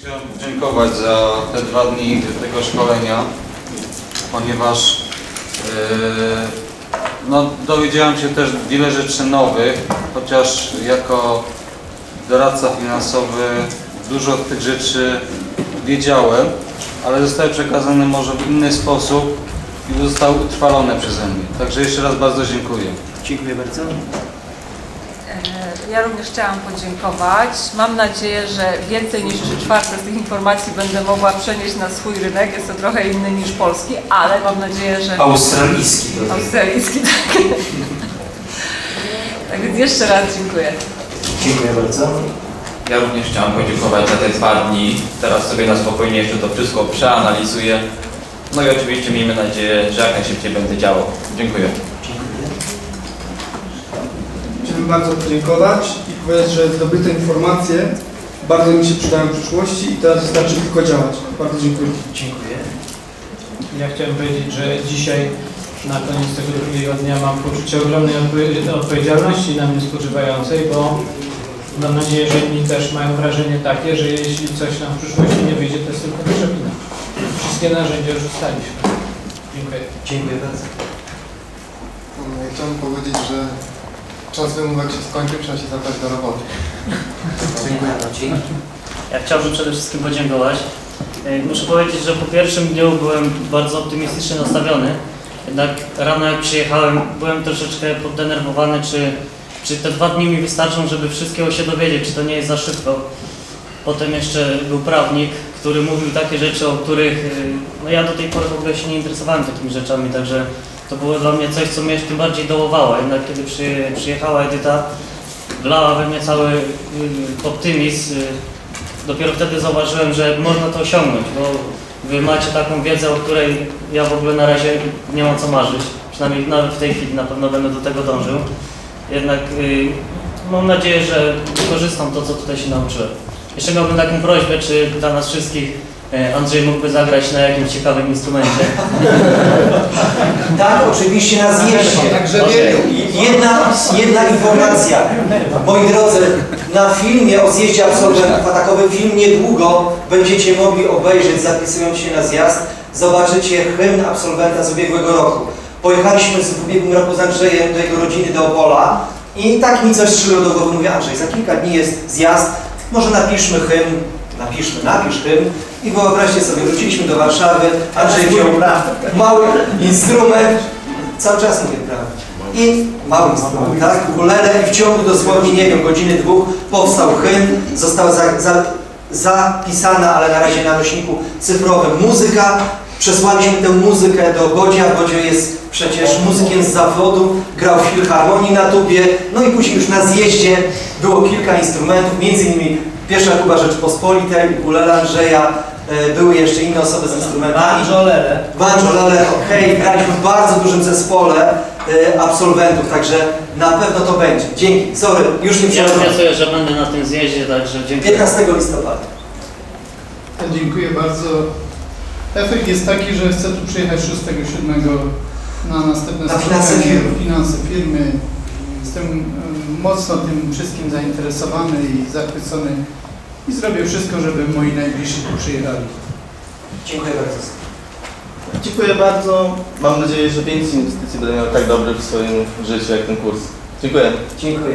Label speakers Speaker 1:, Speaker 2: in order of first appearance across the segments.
Speaker 1: Chciałem podziękować za te 2 dni tego szkolenia, ponieważ no, dowiedziałem się też wiele rzeczy nowych, chociaż jako doradca finansowy dużo tych rzeczy wiedziałem, ale zostały przekazane może w inny sposób i zostały utrwalone przeze mnie. Także jeszcze raz bardzo dziękuję.
Speaker 2: Dziękuję bardzo.
Speaker 3: Ja również chciałam podziękować. Mam nadzieję, że więcej niż 3/4 z tych informacji będę mogła przenieść na swój rynek. Jest to trochę inny niż polski, ale mam nadzieję, że...
Speaker 2: Australijski.
Speaker 3: Australijski, tak. Tak więc jeszcze raz dziękuję.
Speaker 2: Dziękuję bardzo.
Speaker 4: Ja również chciałam podziękować za te 2 dni. Teraz sobie na spokojnie jeszcze to wszystko przeanalizuję. No i oczywiście miejmy nadzieję, że jak najszybciej będę działał. Dziękuję.
Speaker 5: Chciałbym bardzo podziękować i powiedzieć, że zdobyte informacje bardzo mi się przydają w przyszłości i teraz wystarczy tylko działać. Bardzo dziękuję.
Speaker 2: Dziękuję.
Speaker 6: Ja chciałem powiedzieć, że dzisiaj na koniec tego drugiego dnia mam poczucie ogromnej odpowiedzialności na mnie spoczywającej, bo mam nadzieję, że inni też mają wrażenie takie, że jeśli coś nam w przyszłości nie wyjdzie, to jest tylko przepina. Wszystkie narzędzia już dostaliśmy. Dziękuję.
Speaker 2: Dziękuję bardzo.
Speaker 7: Chciałbym powiedzieć, że czas wymówek się skończył, trzeba się zabrać do roboty.
Speaker 2: Dziękuję. Dzięki.
Speaker 8: Ja chciałbym przede wszystkim podziękować. Muszę powiedzieć, że po pierwszym dniu byłem bardzo optymistycznie nastawiony. Jednak rano jak przyjechałem, byłem troszeczkę poddenerwowany, czy te 2 dni mi wystarczą, żeby wszystkiego się dowiedzieć, czy to nie jest za szybko. Potem jeszcze był prawnik, który mówił takie rzeczy, o których no ja do tej pory w ogóle się nie interesowałem takimi rzeczami, także to było dla mnie coś, co mnie tym bardziej dołowało. Jednak kiedy przyjechała Edyta, wlała we mnie cały optymizm. Dopiero wtedy zauważyłem, że można to osiągnąć, bo wy macie taką wiedzę, o której ja w ogóle na razie nie mam co marzyć. Przynajmniej nawet w tej chwili na pewno będę do tego dążył. Jednak mam nadzieję, że wykorzystam to, co tutaj się nauczyłem. Jeszcze miałbym taką prośbę, czy dla nas wszystkich Andrzej mógłby zagrać na jakimś ciekawym instrumencie.
Speaker 2: Tak, oczywiście na zjeździe.
Speaker 8: Okay.
Speaker 2: Jedna informacja. Moi drodzy, na filmie o zjeździe absolwentów, a takowy film niedługo będziecie mogli obejrzeć, zapisując się na zjazd, zobaczycie hymn absolwenta z ubiegłego roku. Pojechaliśmy w ubiegłym roku z Andrzejem do jego rodziny do Opola i tak mi coś strzeliło do głowy. Mówię, Andrzej, za kilka dni jest zjazd, może napiszmy hymn. Napisz hymn. I wyobraźcie sobie, wróciliśmy do Warszawy, Andrzej wziął mały instrument, cały czas mówię prawdę, i mały instrument, tak, ukulele, i w ciągu dosłownie, nie wiem, godziny 2 powstał hymn, została zapisana, ale na razie na nośniku cyfrowym muzyka. Przesłaliśmy tę muzykę do Bodzia. Bodzio jest przecież muzykiem z zawodu, grał w filharmonii na tubie, no i później już na zjeździe było kilka instrumentów, między innymi pierwsza tuba Rzeczpospolitej, ukulele Andrzeja, były jeszcze inne osoby z instrumentami. Banjolele, okej, graliśmy w bardzo dużym zespole absolwentów, także na pewno to będzie. Dzięki, sorry, już nie
Speaker 8: Ja obiecuję, że będę na tym zjeździe, także dziękuję.
Speaker 2: 15 listopada.
Speaker 5: Dziękuję bardzo. Efekt jest taki, że chcę tu przyjechać 6-7 na następne finanse firmy. Jestem mocno tym wszystkim zainteresowany i zachwycony i zrobię wszystko, żeby moi najbliżsi tu przyjechali.
Speaker 2: Dziękuję bardzo.
Speaker 9: Dziękuję bardzo. Mam nadzieję, że więcej inwestycji będę miał tak dobry w swoim życiu jak ten kurs. Dziękuję.
Speaker 2: Dziękuję.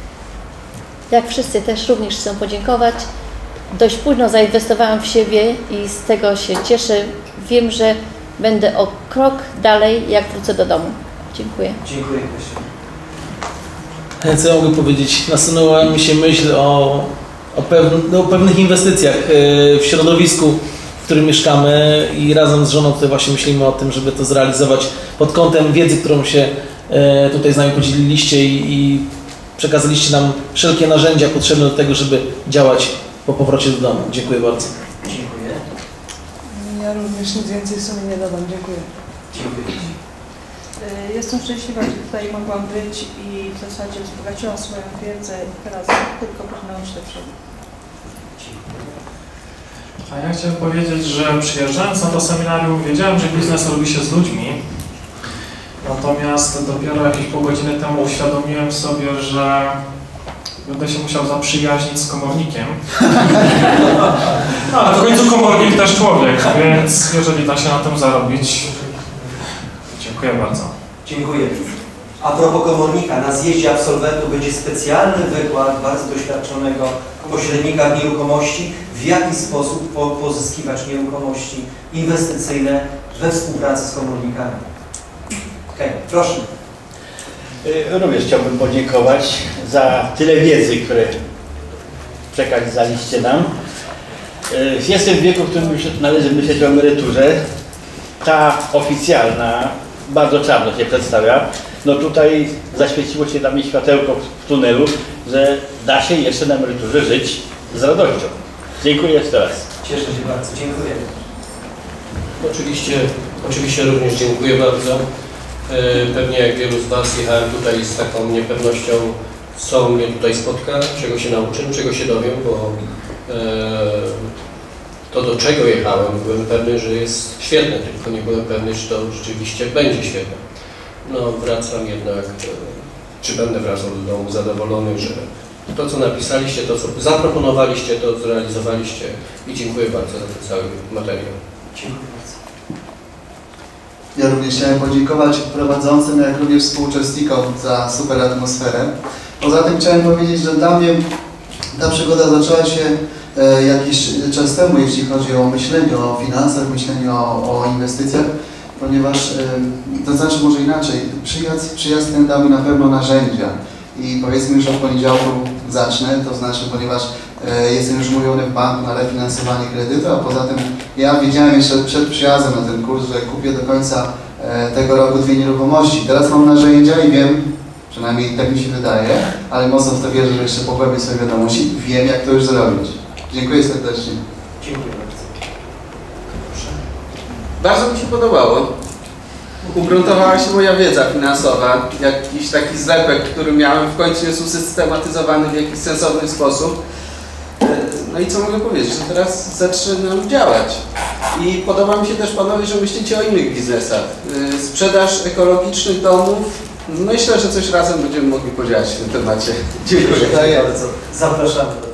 Speaker 10: Jak wszyscy też również chcę podziękować. Dość późno zainwestowałam w siebie i z tego się cieszę. Wiem, że będę o krok dalej, jak wrócę do domu. Dziękuję.
Speaker 2: Dziękuję.
Speaker 11: Co ja mogę powiedzieć? Nasunęła mi się myśl o pewnych inwestycjach w środowisku, w którym mieszkamy i razem z żoną tutaj właśnie myślimy o tym, żeby to zrealizować pod kątem wiedzy, którą się tutaj z nami podzieliliście i przekazaliście nam wszelkie narzędzia potrzebne do tego, żeby działać po powrocie do domu. Dziękuję bardzo.
Speaker 2: Dziękuję.
Speaker 3: Ja również nic więcej w sumie nie dodam. Dziękuję.
Speaker 2: Dziękuję.
Speaker 12: Jestem szczęśliwa, że tutaj mogłam być i w zasadzie wzbogaciłam swoją wiedzę i teraz tylko pochnęłam się do przodu.
Speaker 13: A ja chciałem powiedzieć, że przyjeżdżając na to seminarium wiedziałem, że biznes robi się z ludźmi. Natomiast dopiero jakieś pół godziny temu uświadomiłem sobie, że będę się musiał zaprzyjaźnić z komornikiem. komornik też człowiek, więc jeżeli da się na tym zarobić, dziękuję bardzo.
Speaker 2: Dziękuję. A propos komornika, na zjeździe absolwentów będzie specjalny wykład bardzo doświadczonego pośrednika w nieruchomości, w jaki sposób pozyskiwać nieruchomości inwestycyjne we współpracy z komornikami. Okej, proszę.
Speaker 14: Również chciałbym podziękować za tyle wiedzy, które przekazaliście nam. Jestem w wieku, w którym już należy myśleć o emeryturze. Ta oficjalna bardzo czarno się przedstawia. No tutaj zaświeciło się dla mnie światełko w tunelu, że da się jeszcze na emeryturze żyć z radością. Dziękuję jeszcze raz.
Speaker 2: Cieszę się bardzo. Dziękuję.
Speaker 15: Oczywiście również dziękuję bardzo. Pewnie jak wielu z Was jechałem tutaj z taką niepewnością, co mnie tutaj spotka, czego się nauczę, czego się dowiem, bo to, do czego jechałem, byłem pewny, że jest świetne, tylko nie byłem pewny, czy to rzeczywiście będzie świetne. No wracam jednak, czy będę wracał do domu zadowolony, że to, co napisaliście, to, co zaproponowaliście, to zrealizowaliście i dziękuję bardzo za ten cały materiał.
Speaker 2: Dziękuję bardzo.
Speaker 16: Ja również chciałem podziękować prowadzącym, jak również współuczestnikom za super atmosferę. Poza tym chciałem powiedzieć, że dla mnie ta przygoda zaczęła się jakiś czas temu, jeśli chodzi o myślenie o finansach, myślenie o inwestycjach, ponieważ, to znaczy może inaczej, przyjazd ten dał mi na pewno narzędzia i powiedzmy już od poniedziałku zacznę, to znaczy, ponieważ jestem już umówiony w banku na refinansowanie kredytu, a poza tym ja wiedziałem jeszcze przed przyjazdem na ten kurs, że kupię do końca tego roku 2 nieruchomości. Teraz mam narzędzia i wiem, przynajmniej tak mi się wydaje, ale mocno w to wierzę, że jeszcze pogłębię swoje wiadomości, wiem jak to już zrobić. Dziękuję serdecznie.
Speaker 2: Dziękuję bardzo. Proszę.
Speaker 17: Bardzo mi się podobało. Ugruntowała się moja wiedza finansowa, jakiś taki zlepek, który miałem, w końcu jest usystematyzowany w jakiś sensowny sposób. No i co mogę powiedzieć, że teraz zaczynam działać. I podoba mi się też, panowie, że myślicie o innych biznesach. Sprzedaż ekologicznych domów. Myślę, że coś razem będziemy mogli podziałać w tym temacie. Dziękuję.
Speaker 2: Dziękuję bardzo. Zapraszamy.